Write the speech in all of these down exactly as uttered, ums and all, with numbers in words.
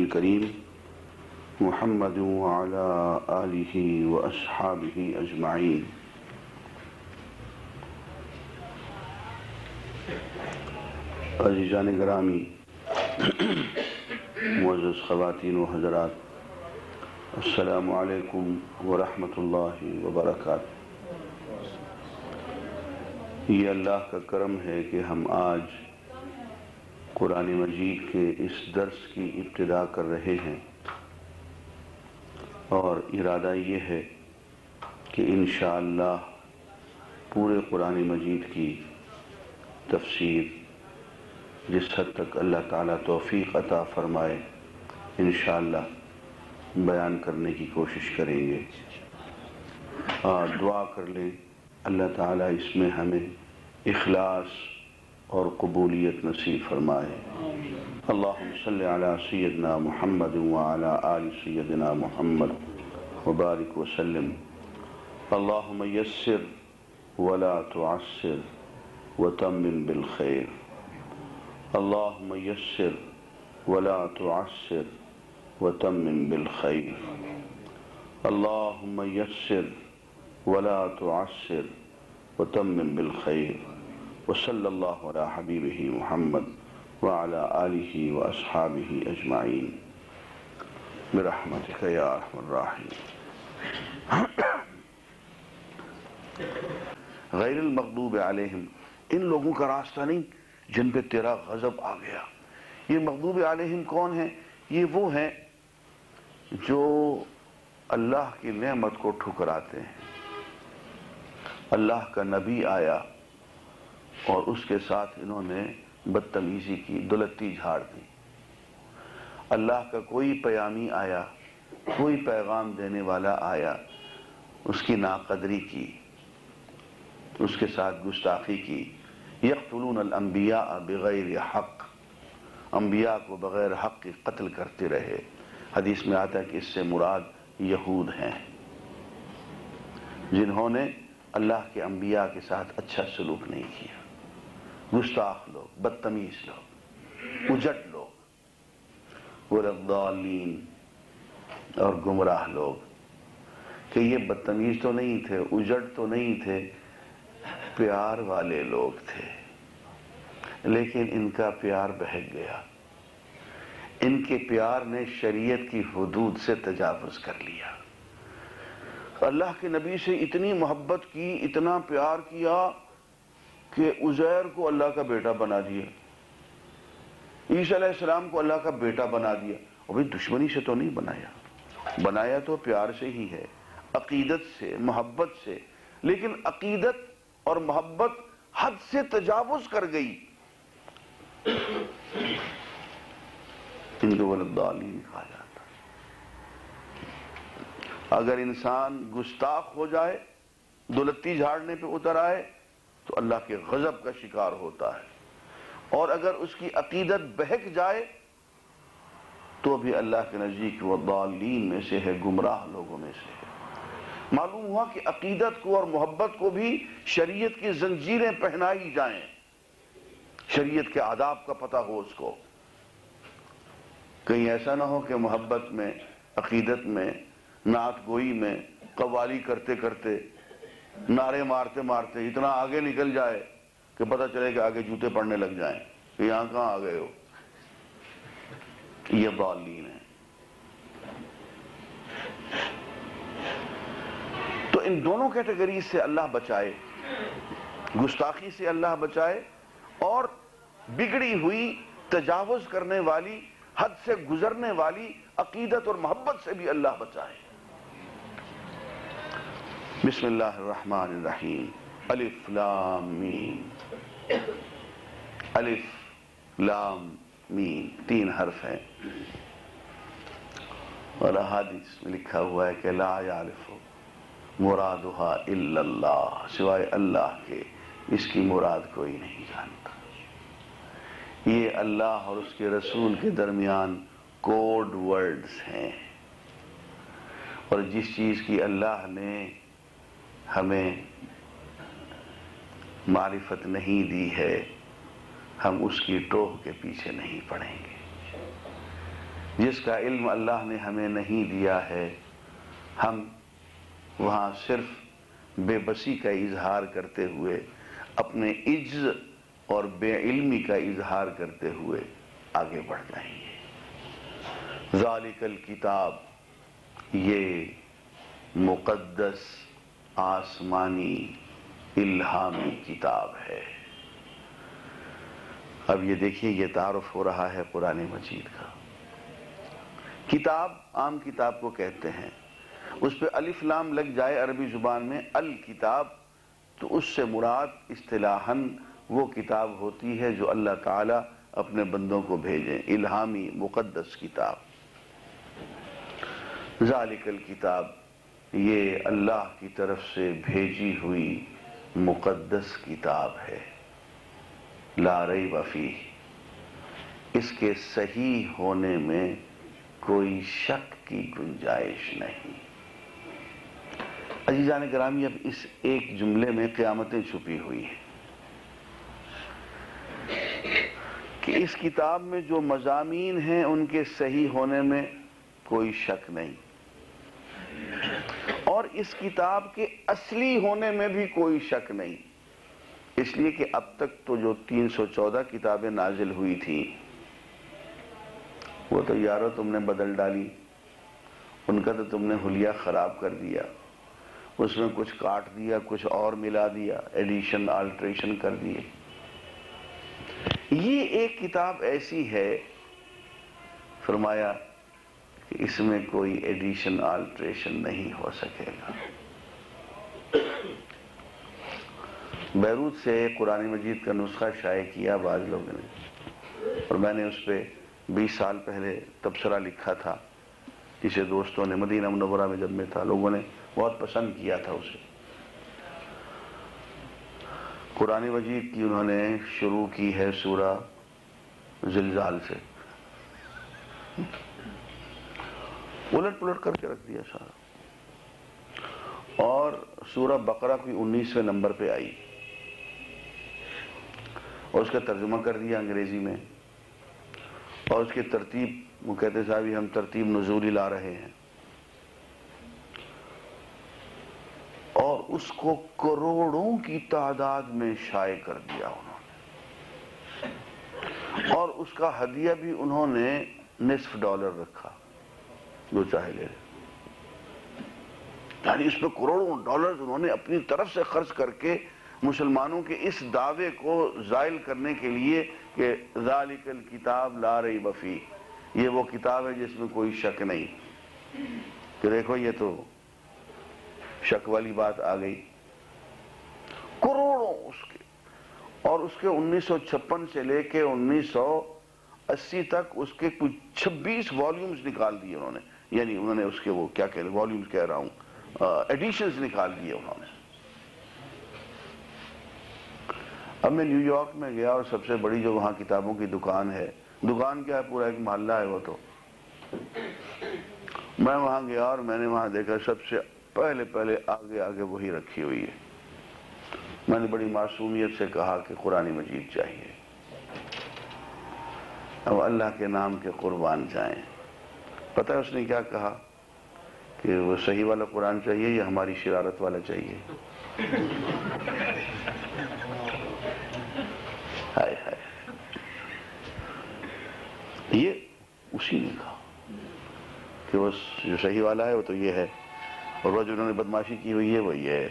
الكريم محمد وعلى آله وأصحابه أجمعين. عزیزان گرامی، معزز خواتین و حضرات، السلام علیکم ورحمۃ اللہ وبرکاتہ۔ یہ اللہ کا کرم ہے کہ ہم آج قرآن مجید کے اس درس کی ابتدا کر رہے ہیں، اور ارادہ یہ ہے کہ انشاءاللہ پورے قرآن مجید کی تفسیر جس حد تک اللہ تعالیٰ توفیق عطا فرمائے انشاءاللہ بیان کرنے کی کوشش کریں گے۔ اور دعا کر لیں اللہ تعالیٰ اس میں ہمیں اخلاص اور قبولیت نصیب فرمائے۔ اللہم صلی علی سیدنا محمد وعلی آل سیدنا محمد وبارک وسلم۔ اللہم یسر ولا تعسر وتمم بالخیر۔ اللہم یسر ولا تعسر وتمم بالخیر۔ اللہم یسر ولا تعسر وتمم بالخیر۔ وصلی اللہ علی حبیبہ محمد وعلی آلہ واصحابہ اجمعین برحمتک یا ارحم الراحمین۔ غیر المغضوب علیہم، ان لوگوں کا راستہ نہیں جن پہ تیرا غضب آ گیا۔ یہ مغضوب علیہم کون ہیں؟ یہ وہ ہیں جو اللہ کی نعمت کو ٹھکراتے ہیں۔ اللہ کا نبی آیا اور اس کے ساتھ انہوں نے بدتمیزی کی، دلتی جھاڑ دی۔ اللہ کا کوئی پیامی آیا، کوئی پیغام دینے والا آیا، اس کی ناقدری کی، اس کے ساتھ گستاخی کی۔ یقتلون الانبیاء بغیر حق، انبیاء کو بغیر حق کی قتل کرتے رہے۔ حدیث میں آتا ہے کہ اس سے مراد یہود ہیں جنہوں نے اللہ کے انبیاء کے ساتھ اچھا سلوک نہیں کیا۔ گستاخ لوگ، بدتمیز لوگ، اجٹ لوگ، والضالین، اور گمراہ لوگ۔ کہ یہ بدتمیز تو نہیں تھے، اجٹ تو نہیں تھے، پیار والے لوگ تھے، لیکن ان کا پیار بہک گیا۔ ان کے پیار نے شریعت کی حدود سے تجاوز کر لیا۔ اللہ کے نبی سے اتنی محبت کی، اتنا پیار کیا کہ عزیر کو اللہ کا بیٹا بنا دیا، عیسیٰ علیہ السلام کو اللہ کا بیٹا بنا دیا۔ اور بھئی دشمنی سے تو نہیں بنایا، بنایا تو پیار سے ہی ہے، عقیدت سے، محبت سے، لیکن عقیدت اور محبت حد سے تجاوز کر گئی۔ ان کو والضالین کہا جاتا۔ اگر انسان گستاخ ہو جائے، دلتی جھاڑنے پہ اتر آئے، تو اللہ کے غضب کا شکار ہوتا ہے، اور اگر اس کی عقیدت بہک جائے تو بھی اللہ کے نزدیک والضالین میں سے ہے، گمراہ لوگوں میں سے ہے۔ معلوم ہوا کہ عقیدت کو اور محبت کو بھی شریعت کی زنجیریں پہنائی جائیں، شریعت کے آداب کا پتہ ہو اس کو۔ کہیں ایسا نہ ہو کہ محبت میں، عقیدت میں، نعت گوئی میں قوالی کرتے کرتے، نعرے مارتے مارتے اتنا آگے نکل جائے کہ پتہ چلے کہ آگے جوتے پڑنے لگ جائیں کہ یہاں کہاں آ گئے ہو۔ یہ ضالین ہیں۔ تو ان دونوں کیٹیگریز سے اللہ بچائے، گستاخی سے اللہ بچائے، اور بگڑی ہوئی، تجاوز کرنے والی، حد سے گزرنے والی عقیدت اور محبت سے بھی اللہ بچائے۔ بسم اللہ الرحمن الرحیم۔ الف لام میم، الف لام میم، تین حرف ہیں، اور احادیث میں لکھا ہوا ہے کہ لا یعرف مرادہا الا اللہ، سوائے اللہ کے اس کی مراد کوئی نہیں جانتا۔ یہ اللہ اور اس کے رسول کے درمیان کوڈ ورڈز ہیں، اور جس چیز کی اللہ نے ہمیں معرفت نہیں دی ہے، ہم اس کی ٹوہ کے پیچھے نہیں پڑیں گے۔ جس کا علم اللہ نے ہمیں نہیں دیا ہے، ہم وہاں صرف بے بسی کا اظہار کرتے ہوئے، اپنے عجز اور بے علمی کا اظہار کرتے ہوئے آگے بڑھ جائیں گے۔ ذالک الکتاب، یہ مقدس آسمانی الہامی کتاب ہے۔ اب یہ دیکھیے، یہ تعارف ہو رہا ہے قرآن مجید کا۔ کتاب عام کتاب کو کہتے ہیں، اس پہ الف لام لگ جائے عربی زبان میں الکتاب، تو اس سے مراد اصطلاحاً وہ کتاب ہوتی ہے جو اللہ تعالیٰ اپنے بندوں کو بھیجیں، الہامی مقدس کتاب۔ ذالک الکتاب، یہ اللہ کی طرف سے بھیجی ہوئی مقدس کتاب ہے، لا ریب فیہ، اس کے صحیح ہونے میں کوئی شک کی گنجائش نہیں۔ عزیزان گرامی، اب اس ایک جملے میں قیامتیں چھپی ہوئی ہیں کہ اس کتاب میں جو مضامین ہیں ان کے صحیح ہونے میں کوئی شک نہیں، اور اس کتاب کے اصلی ہونے میں بھی کوئی شک نہیں، اس لیے کہ اب تک تو جو تین سو چودہ کتابیں نازل ہوئی تھیں وہ تو یارو تم نے بدل ڈالی، ان کا تو تم نے حلیہ خراب کر دیا، اس میں کچھ کاٹ دیا، کچھ اور ملا دیا، ایڈیشن آلٹریشن کر دیے۔ یہ ایک کتاب ایسی ہے، فرمایا کہ اس میں کوئی ایڈیشن آلٹریشن نہیں ہو سکے گا۔ بیروت سے قرآن مجید کا نسخہ شائع کیا بعض لوگوں نے، اور میں نے اس پہ بیس سال پہلے تبصرہ لکھا تھا، جسے دوستوں نے مدینہ منورہ میں جب میں تھا لوگوں نے بہت پسند کیا تھا اسے۔ قرآن مجید کی انہوں نے شروع کی ہے سورہ زلزال سے، الٹ پلٹ کر کے رکھ دیا سارا، اور سورہ بقرہ کی انیسویں نمبر پہ آئی اور اس کا ترجمہ کر دیا انگریزی میں، اور اس کی ترتیب وہ کہتے صاحب ہم ترتیب نزولی لا رہے ہیں، اور اس کو کروڑوں کی تعداد میں شائع کر دیا انہوں نے، اور اس کا ہدیہ بھی انہوں نے نصف ڈالر رکھا، جو چاہے لے لے، یعنی اس پہ کروڑوں ڈالر انہوں نے اپنی طرف سے خرچ کر کے مسلمانوں کے اس دعوے کو زائل کرنے کے لیے کہ ذالک الکتاب لا ریب فیہ، یہ وہ کتاب ہے جس میں کوئی شک نہیں، کہ دیکھو یہ تو شک والی بات آ گئی۔ کروڑوں اس کے، اور اس کے انیس سو چھپن سے لے کے انیس سو اسی تک اس کے کچھ چھبیس والیومز نکال دیے انہوں نے، یعنی انہوں نے اس کے وہ کیا کہہ رہے والیومز کہہ رہا ہوں ایڈیشنز نکال دیے انہوں نے۔ اب میں نیو یارک میں گیا اور سب سے بڑی جو وہاں کتابوں کی دکان ہے، دکان کیا ہے پورا ایک محلہ ہے وہ، تو میں وہاں گیا اور میں نے وہاں دیکھا سب سے پہلے پہلے آگے آگے وہی رکھی ہوئی ہے۔ میں نے بڑی معصومیت سے کہا کہ قرآن مجید چاہیے۔ اب اللہ کے نام کے قربان جائیں، پتہ ہے اس نے کیا کہا کہ وہ صحیح والا قرآن چاہیے یا ہماری شرارت والا چاہیے؟ ہائے ہائے، یہ اسی نے کہا کہ وہ جو صحیح والا ہے وہ تو یہ ہے، اور وہ جو انہوں نے بدماشی کی ہوئی ہے وہ یہ ہے۔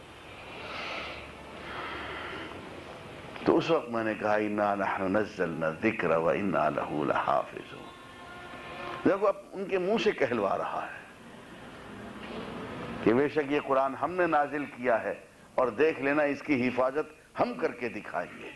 تو اس وقت میں نے کہا اِنَّا نَحْنُ نَزَّلْنَا الذِّكْرَ وَإِنَّا لَهُ لَحَافِظُونَ۔ دیکھو اب ان کے منہ سے کہلوا رہا ہے کہ بے شک یہ قرآن ہم نے نازل کیا ہے، اور دیکھ لینا اس کی حفاظت ہم کر کے دکھائیں گے۔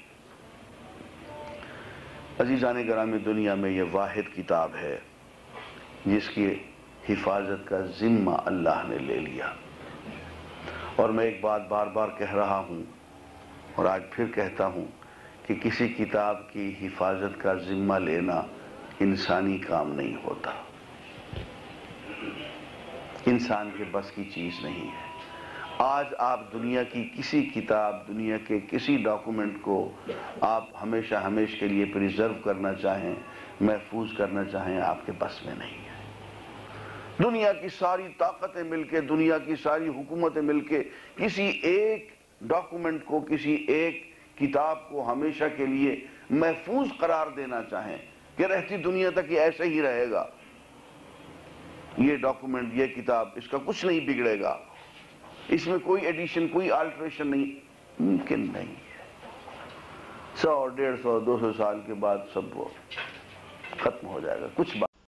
عزیزان گرامی، دنیا میں یہ واحد کتاب ہے جس کی حفاظت کا ذمہ اللہ نے لے لیا، اور میں ایک بات بار بار کہہ رہا ہوں اور آج پھر کہتا ہوں کہ کسی کتاب کی حفاظت کا ذمہ لینا انسانی کام نہیں ہوتا، انسان کے بس کی چیز نہیں ہے۔ آج آپ دنیا کی کسی کتاب، دنیا کے کسی ڈاکومنٹ کو آپ ہمیشہ ہمیشہ کے لیے پریزرو کرنا چاہیں، محفوظ کرنا چاہیں، آپ کے بس میں نہیں ہے۔ دنیا کی ساری طاقتیں مل کے، دنیا کی ساری حکومتیں مل کے کسی ایک ڈاکومنٹ کو، کسی ایک کتاب کو ہمیشہ کے لیے محفوظ قرار دینا چاہیں کہ رہتی دنیا تک یہ ایسے ہی رہے گا، یہ ڈاکومنٹ، یہ کتاب، اس کا کچھ نہیں بگڑے گا، اس میں کوئی ایڈیشن، کوئی آلٹریشن نہیں، ممکن نہیں ہے۔ سو ڈیڑھ سو دو سو سال کے بعد سب وہ ختم ہو جائے گا، کچھ بات